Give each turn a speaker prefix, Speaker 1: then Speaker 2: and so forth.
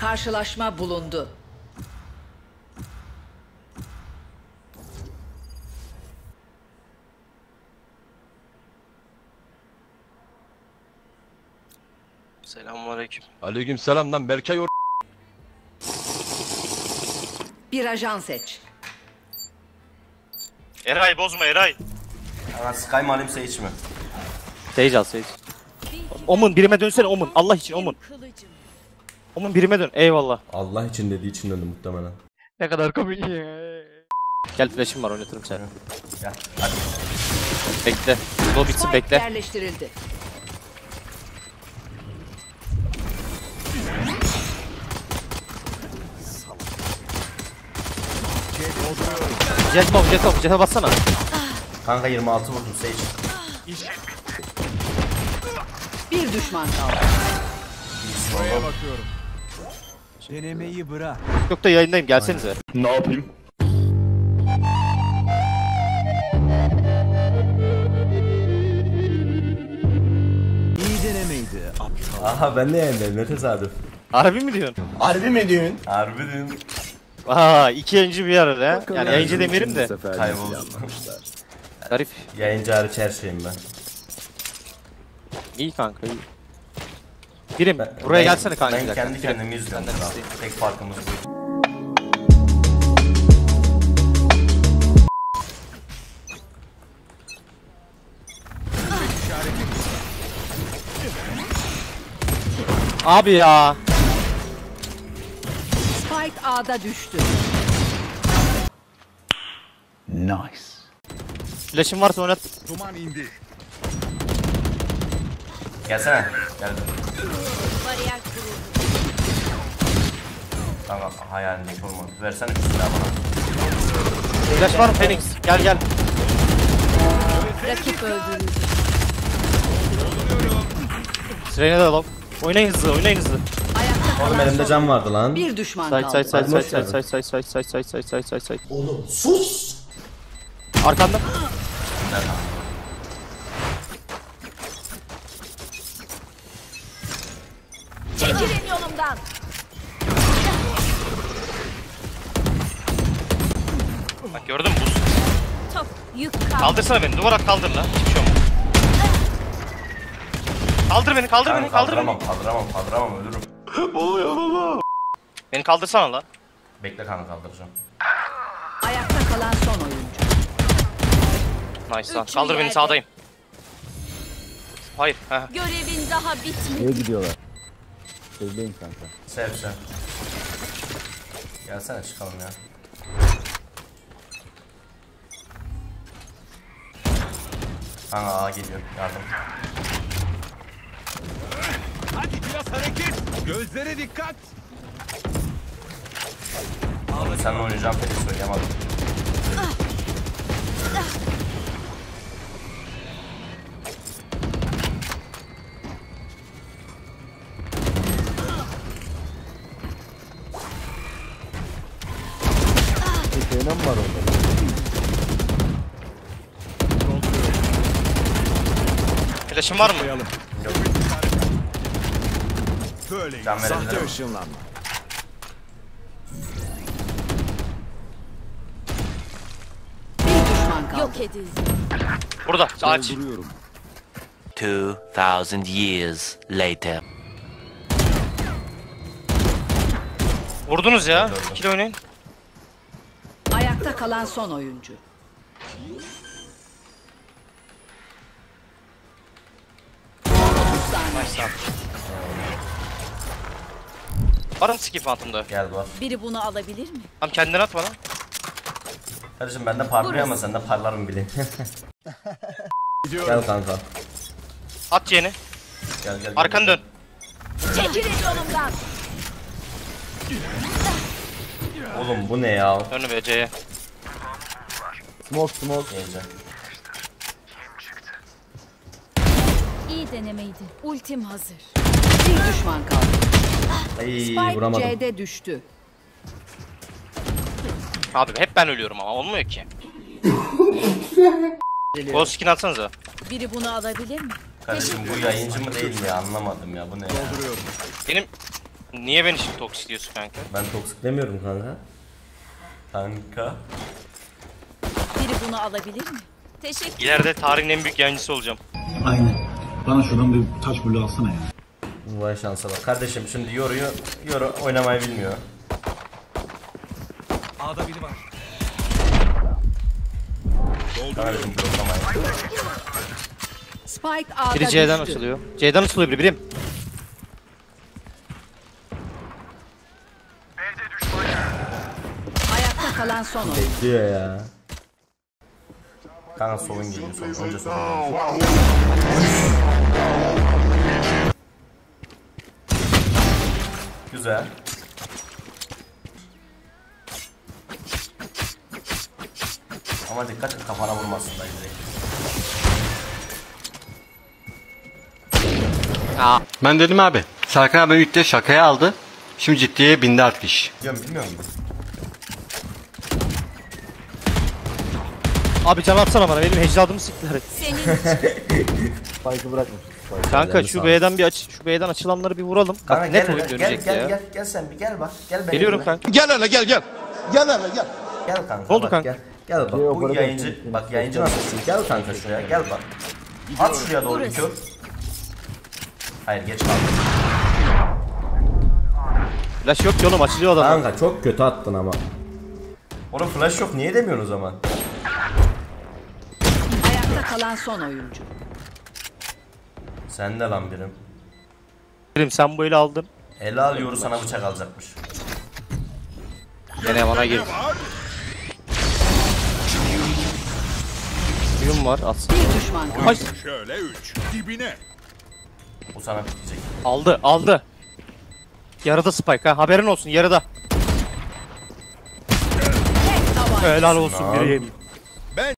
Speaker 1: Karşılaşma bulundu.
Speaker 2: Selamünaleyküm.
Speaker 3: Aleykümselam lan Berkay
Speaker 1: Bir ajan seç.
Speaker 2: Eray bozma Eray.
Speaker 4: Ana Sky mı alayım Sage mi?
Speaker 5: Sage al Sage. Omun birime dönsene Omun. Allah için Omun. Omun birime dön. Eyvallah.
Speaker 4: Allah için dediği için döndü muhtemelen.
Speaker 5: Ne kadar komik ya. Gel flash'im var oynatırım seni.
Speaker 4: Gel hadi.
Speaker 5: Bekle. Slow bitsin
Speaker 1: Spike
Speaker 5: bekle.
Speaker 1: yerleştirildi.
Speaker 5: Jet'e bassana.
Speaker 4: Kanka 26 vurdum Sage.
Speaker 1: Bir düşman kaldı.
Speaker 6: Buraya bakıyorum. Denemeyi bırak.
Speaker 5: Yok da yayındayım gelsenize.
Speaker 3: Ne yapayım?
Speaker 6: İyi denemeydi. Aptal.
Speaker 4: Aha ben de yayındayım ne tesadüf.
Speaker 5: Harbi mi diyorsun?
Speaker 4: Harbi mi diyorsun? Harbi diyorum.
Speaker 5: Aa iki yayıncı bir arada. Yani yayıncı demeyelim de.
Speaker 4: Kayboldum.
Speaker 5: Garip.
Speaker 4: Yayıncı hariç her şeyim ben.
Speaker 5: İyi kanka iyi. Birim buraya gelsene kanka.
Speaker 4: Ben kendi kendimi izliyorum. Tek farkımız bu.
Speaker 5: Abi ya.
Speaker 1: Spike A'da düştü.
Speaker 6: Nice.
Speaker 5: Flash'im varsa oynat.
Speaker 6: Duman indi.
Speaker 4: Gelsene. Geldim. Tamam hayalindeki olmadı. Versene şu silahı bana.
Speaker 5: Flash var mı Phoenix? Gel.
Speaker 1: Rakip öldürüldü.
Speaker 5: Sırayına da alalım. Oynayın hızlı.
Speaker 1: Ayakta
Speaker 4: Oğlum
Speaker 1: kalan
Speaker 4: elimde
Speaker 1: son
Speaker 4: cam vardı lan.
Speaker 1: bir düşman
Speaker 5: Say.
Speaker 4: Say. Oğlum sus.
Speaker 5: Arkanda.
Speaker 1: Çekilin yolumdan.
Speaker 2: Bak gördün mü buz?
Speaker 1: Top yük kaldı.
Speaker 2: Kaldırsana beni. Duvara kaldır lan. Hiçbir şey olmaz. Kaldır beni.
Speaker 4: Kaldıramam ölürüm.
Speaker 2: Beni kaldırsana lan.
Speaker 4: Bekle kanka kaldıracağım.
Speaker 1: Ayakta kalan son oyuncu.
Speaker 2: Nice lan. Kaldır beni sağdayım. Hayır.
Speaker 1: Görevin daha bitmedi.
Speaker 7: Nereye gidiyorlar? Söyleyin kanka.
Speaker 4: Sev. Gelsene çıkalım ya. Kanka ağa geliyor yardım.
Speaker 6: Hadi biraz hareket. Gözlere dikkat.
Speaker 4: Oğlum seninle oynayacağım peki söyleyemadım.
Speaker 7: Şeyine mi var orada?
Speaker 2: Flash'ın var mı?
Speaker 6: Koyalım. Böyle
Speaker 4: Can
Speaker 6: sahte
Speaker 4: verebilirim.
Speaker 6: ışınlanma.
Speaker 1: Bir düşman kaldı. Yok edildi.
Speaker 2: Burada. Aç.
Speaker 6: Dolduruyorum.
Speaker 8: 2000 years later.
Speaker 2: Vurdunuz ya. İkili oynayın.
Speaker 1: Ayakta kalan son oyuncu.
Speaker 2: Nice lan. Var mı skip altında?
Speaker 4: Gel var.
Speaker 1: Biri bunu alabilir mi?
Speaker 2: Tamam kendini at bana.
Speaker 4: Kardeşim bende parlıyor ama sende parlarım bileyim. Gel kanka.
Speaker 2: At yeni.
Speaker 4: Gel.
Speaker 2: Arkanı dön.
Speaker 1: Çekilin yolumdan.
Speaker 4: Oğlum bu ne ya?
Speaker 2: Dön BC'ye.
Speaker 7: Smoke.
Speaker 4: Gece.
Speaker 1: İyi denemeydi. Ultim hazır. Bir düşman kaldı.
Speaker 4: Ay
Speaker 1: Spike
Speaker 4: vuramadım.
Speaker 1: C'de düştü.
Speaker 2: Abi hep ben ölüyorum ama olmuyor ki. Ghost skin atsanıza.
Speaker 1: Biri bunu alabilir mi?
Speaker 4: Kardeşim bu yayıncı mı değil mi ya anlamadım ya bu ne ya?
Speaker 6: Dolduruyorum.
Speaker 2: Benim Niye beni şimdi toksik diyorsun kanka?
Speaker 4: Ben toksik demiyorum kanka. Kanka.
Speaker 1: Biri bunu alabilir mi? Teşekkür.
Speaker 2: İleride tarihin en büyük yayıncısı olacağım.
Speaker 3: Aynen. Bana şuradan bir taş bulu alsana ya.
Speaker 4: Vay şansa bak. Kardeşim şimdi Yoru oynamayı bilmiyor.
Speaker 6: A'da biri var.
Speaker 4: Kardeşim bloklamayı.
Speaker 1: Spike A'da
Speaker 5: Biri C'den
Speaker 1: düştü.
Speaker 5: açılıyor. C'den açılıyor biri birim.
Speaker 1: Ayakta kalan son oyuncu.
Speaker 4: Diyor ya. Kanka solun geliyor solun. Önce solun geliyor. Güzel. Ama dikkat et kafana vurmasın da izleyin.
Speaker 9: Ben dedim abi. Serkan abi ilk de şakaya aldı. Şimdi ciddiye bindi artık iş.
Speaker 4: Bilmiyor musun?
Speaker 5: Abi can atsana bana benim hecladımı siktiler.
Speaker 1: Senin
Speaker 7: Spike'ı bırakmış. Spike.
Speaker 5: Kanka
Speaker 4: Geldi
Speaker 5: şu
Speaker 4: sağ
Speaker 5: B'den bir şu B'den açılanları bir vuralım.
Speaker 4: Kanka
Speaker 5: Bak net
Speaker 4: gel,
Speaker 5: oyun
Speaker 4: gel,
Speaker 5: dönecek
Speaker 4: gel,
Speaker 5: ya.
Speaker 4: gel sen bir gel bak. Gel benim
Speaker 5: Geliyorum
Speaker 4: yanıma.
Speaker 5: kanka.
Speaker 6: Gel hele gel gel. Gel hele gel.
Speaker 4: Gel kanka.
Speaker 5: Ne oldu
Speaker 4: bak,
Speaker 5: kanka?
Speaker 4: Gel, gel bak
Speaker 7: Yok,
Speaker 4: bu
Speaker 7: orada
Speaker 4: yayıncı
Speaker 7: bekliyorum.
Speaker 4: bak yayıncı nasılsın? Gel kanka şuraya gel bak. At şuraya doğru bir kör. Hayır geç kaldı.
Speaker 5: Flash yok ki oğlum açılıyor adam.
Speaker 4: Kanka çok kötü attın ama. Oğlum flash yok niye demiyorsun o zaman?
Speaker 1: ayakta kalan son oyuncu.
Speaker 4: Sen de lan birim.
Speaker 5: Birim sen bu eli aldın.
Speaker 4: Ele al Yoru sana bıçak alacakmış.
Speaker 5: Gene bana gir. Birim var atsın.
Speaker 1: Bir düşman kaldı.
Speaker 5: Ay,
Speaker 6: Şöyle 3. Dibine.
Speaker 4: Bu sana bitecek.
Speaker 5: aldı. Yarıda Spike ha haberin olsun yarıda. Helal olsun biri yedim.